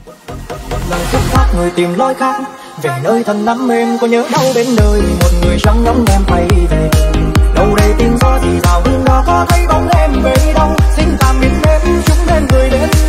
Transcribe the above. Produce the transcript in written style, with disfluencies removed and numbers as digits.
Lần xuất phát người tìm lối khác về nơi thân nắm em, có nhớ đâu bên đời một người trắng ngóng em quay về. Đâu đây tiếng gió thì rào hương đó, có thấy bóng em về đâu. Xin tạm biệt em, chúng em gửi đến